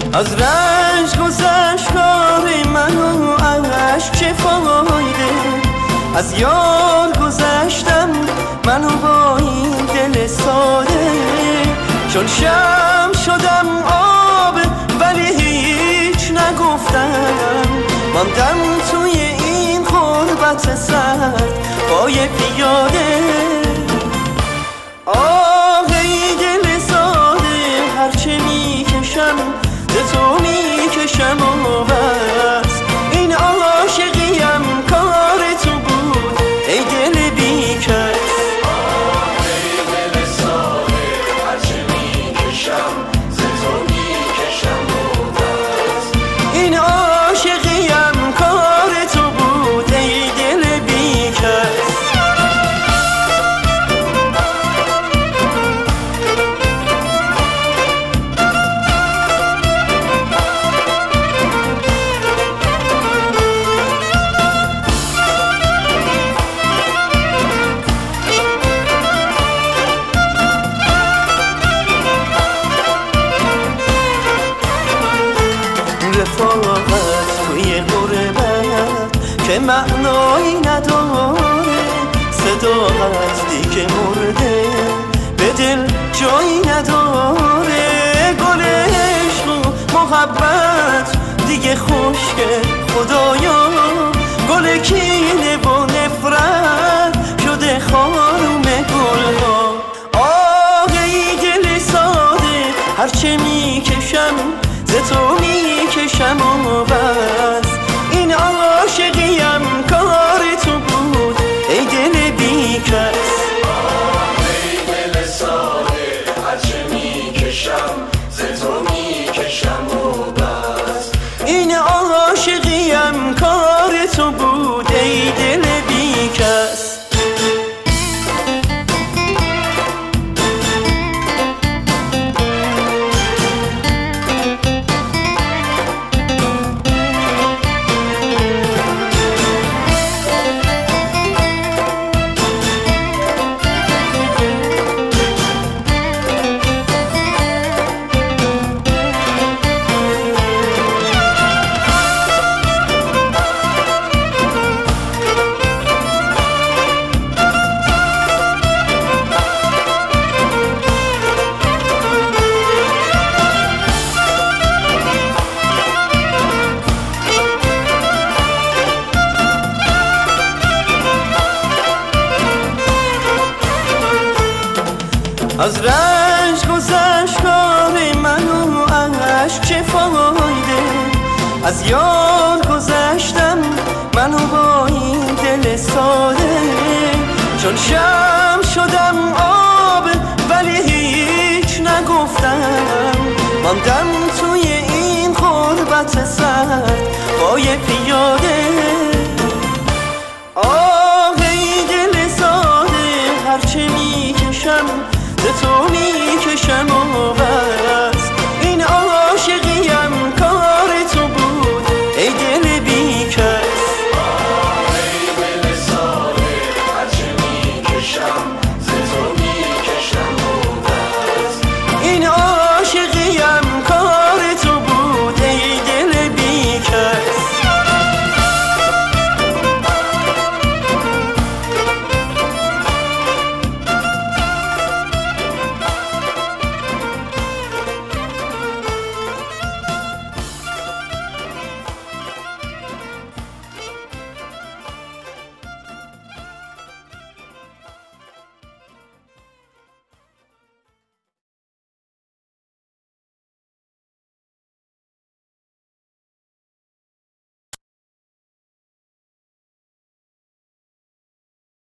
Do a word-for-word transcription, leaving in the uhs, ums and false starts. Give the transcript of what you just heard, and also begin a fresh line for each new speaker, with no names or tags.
از رنج گذشت کار من و عشق چه فایده، از یار گذشتم من و با این دل ساده، چون شم شدم آب ولی هیچ نگفتم، ماندم توی این غربت سرد پای پیاده. آه ای دل ساده هرچه میکشم ز تو میکشم و بس، این عاشقیم کار تو بود ای دل بیکس.
آه ای دل ساده هرچه میکشم ز تو میکشم و بس،
این عاشقیم کار تو بود ای دل بیکس. رفاقت توی غربت که معنایی نداره، صداقت دیگه مرده به دل جایی نداره، گل عشق و محبت دیگه خشکه خدایا، گل کینه و نفرت شده خانوم گلها. آه ای دل ساده هرچه میکشم ز تو میکشم و بس، این عاشقیم کار تو بود ای دل بیکس.
آه ای دل ساده هرچه میکشم ز تو میکشم و بس،
این عاشقیم کار تو بود ای دل بیکس. از رنج گذشت کار من و عشق چه فایده، از یار گذشتم من و با این دل ساده، چون شم شدم آب ولی هیچ نگفتم، ماندم توی این غربت سرد پای پیاده. آه ای دل ساده هرچه میکشم ز تو میکشم و